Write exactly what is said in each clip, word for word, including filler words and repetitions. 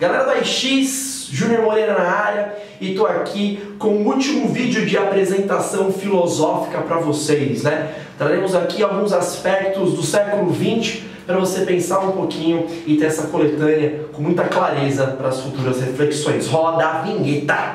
Galera do A X, Júnior Moreira na área, e tô aqui com o último vídeo de apresentação filosófica para vocês, né? Traremos aqui alguns aspectos do século vinte para você pensar um pouquinho e ter essa coletânea com muita clareza para as futuras reflexões. Roda a vinheta!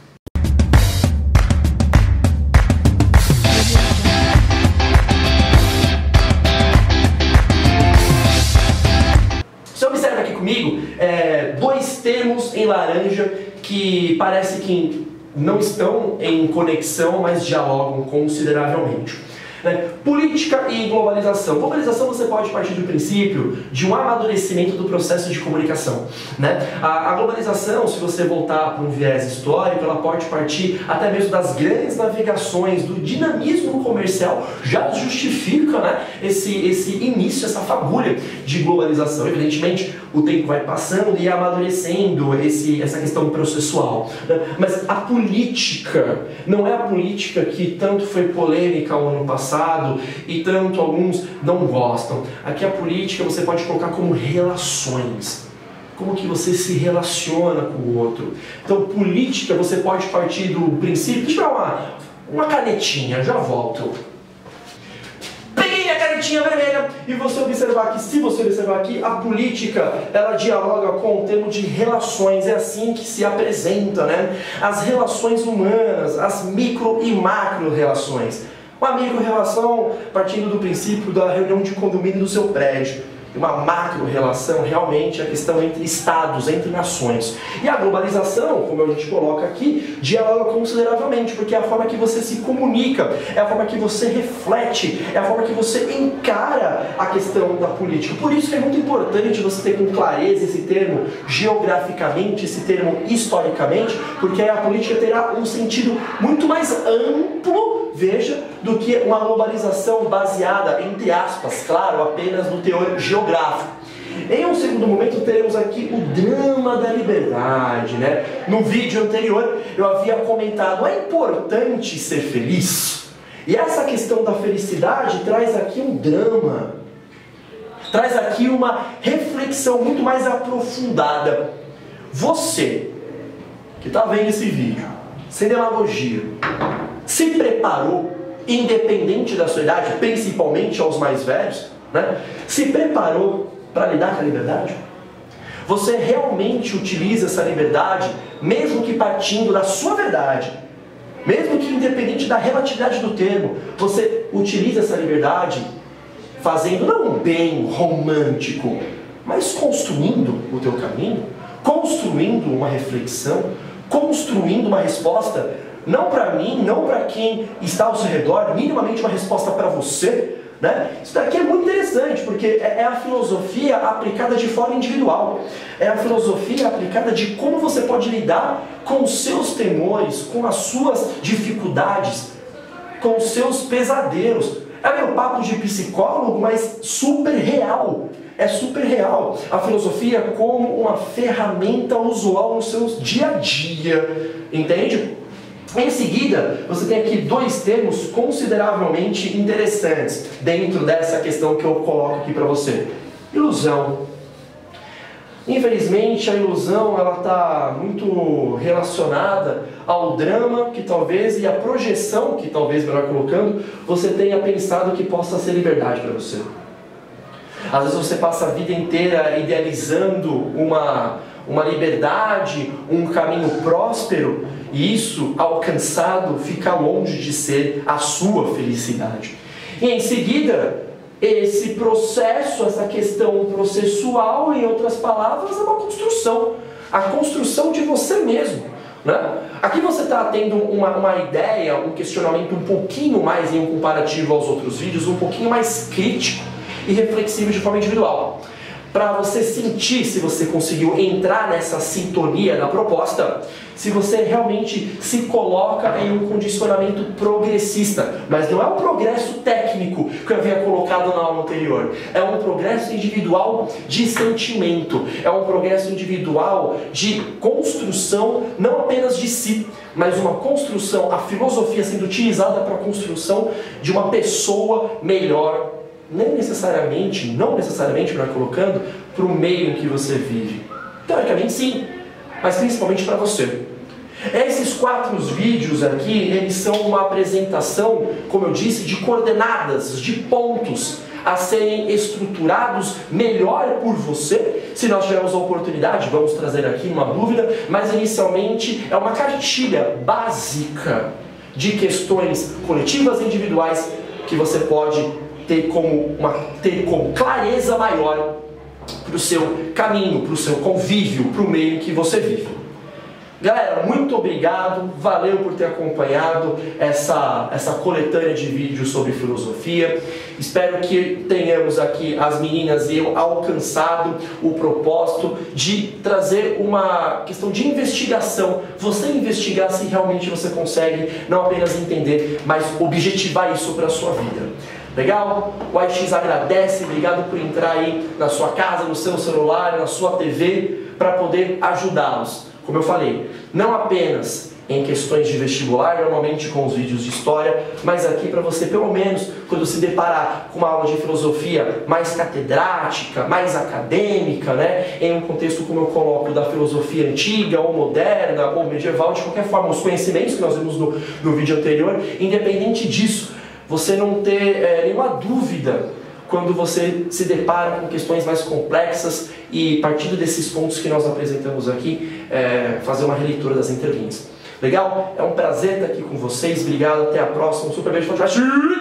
Você observa aqui comigo é, dois termos em laranja que parece que não estão em conexão, mas dialogam consideravelmente. Né? Política e globalização. Globalização você pode partir do princípio de um amadurecimento do processo de comunicação. Né? A, a globalização, se você voltar para um viés histórico, ela pode partir até mesmo das grandes navegações, do dinamismo comercial, já justifica, né, esse, esse início, essa fagulha de globalização. Evidentemente, o tempo vai passando e amadurecendo esse, essa questão processual. Né? Mas a política não é a política que tanto foi polêmica o ano passado e tanto alguns não gostam. Aqui a política você pode colocar como relações. Como que você se relaciona com o outro. Então, política você pode partir do princípio... Deixa eu dar uma, uma canetinha, já volto. Peguei a canetinha vermelha e você observar que, se você observar aqui, a política, ela dialoga com o termo de relações. É assim que se apresenta, né? As relações humanas, as micro e macro relações. Uma micro-relação partindo do princípio da reunião de condomínio do seu prédio. Uma macro-relação realmente é a questão entre estados, entre nações. E a globalização, como a gente coloca aqui, dialoga consideravelmente, porque é a forma que você se comunica, é a forma que você reflete, é a forma que você encara a questão da política. Por isso que é muito importante você ter com clareza esse termo geograficamente, esse termo historicamente, porque aí a política terá um sentido muito mais amplo, veja, do que uma globalização baseada, entre aspas, claro, apenas no teor geográfico. Em um segundo momento teremos aqui o drama da liberdade, né? No vídeo anterior eu havia comentado, é importante ser feliz. E essa questão da felicidade traz aqui um drama, traz aqui uma reflexão muito mais aprofundada. Você, que está vendo esse vídeo, sem demagogia, se preparou, independente da sua idade, principalmente aos mais velhos, né? Se preparou para lidar com a liberdade? Você realmente utiliza essa liberdade, mesmo que partindo da sua verdade, mesmo que independente da relatividade do termo, você utiliza essa liberdade fazendo não um bem romântico, mas construindo o teu caminho, construindo uma reflexão, construindo uma resposta, não para mim, não para quem está ao seu redor, minimamente uma resposta para você. Né? Isso daqui é muito interessante, porque é a filosofia aplicada de forma individual. É a filosofia aplicada de como você pode lidar com os seus temores, com as suas dificuldades, com os seus pesadelos. É meu papo de psicólogo, mas super real. É super real. A filosofia como uma ferramenta usual no seu dia a dia. Entende? Em seguida, você tem aqui dois termos consideravelmente interessantes dentro dessa questão que eu coloco aqui para você. Ilusão. Infelizmente, a ilusão ela está muito relacionada ao drama que talvez, e a projeção que talvez, melhor colocando, você tenha pensado que possa ser liberdade para você. Às vezes você passa a vida inteira idealizando uma, uma liberdade, um caminho próspero, e isso, alcançado, fica longe de ser a sua felicidade. E em seguida, esse processo, essa questão processual, em outras palavras, é uma construção. A construção de você mesmo. Né? Aqui você está tendo uma, uma ideia, um questionamento um pouquinho mais, em um comparativo aos outros vídeos, um pouquinho mais crítico e reflexivo de forma individual. Para você sentir se você conseguiu entrar nessa sintonia da proposta, se você realmente se coloca em um condicionamento progressista. Mas não é um progresso técnico que eu havia colocado na aula anterior. É um progresso individual de sentimento. É um progresso individual de construção, não apenas de si, mas uma construção, a filosofia sendo utilizada para a construção de uma pessoa melhor, nem necessariamente, não necessariamente, melhor colocando, para o meio em que você vive. Teoricamente sim, mas principalmente para você. Esses quatro vídeos aqui, eles são uma apresentação, como eu disse, de coordenadas, de pontos a serem estruturados melhor por você. Se nós tivermos a oportunidade, vamos trazer aqui uma dúvida, mas inicialmente é uma cartilha básica de questões coletivas e individuais que você pode ter como, uma, ter como clareza maior para o seu caminho, para o seu convívio, para o meio em que você vive. Galera, muito obrigado, valeu por ter acompanhado essa, essa coletânea de vídeos sobre filosofia. Espero que tenhamos aqui, as meninas e eu, alcançado o propósito de trazer uma questão de investigação. Você investigar se realmente você consegue não apenas entender, mas objetivar isso para a sua vida. Legal? O A X agradece, obrigado por entrar aí na sua casa, no seu celular, na sua T V, para poder ajudá-los. Como eu falei, não apenas em questões de vestibular, normalmente com os vídeos de história, mas aqui para você, pelo menos, quando se deparar com uma aula de filosofia mais catedrática, mais acadêmica, né, em um contexto, como eu coloco, da filosofia antiga, ou moderna, ou medieval, de qualquer forma, os conhecimentos que nós vimos no, no vídeo anterior, independente disso, você não ter é, nenhuma dúvida quando você se depara com questões mais complexas e, partindo desses pontos que nós apresentamos aqui, é, fazer uma releitura das entrelinhas. Legal? É um prazer estar aqui com vocês. Obrigado, até a próxima. Um super beijo, forte abraço.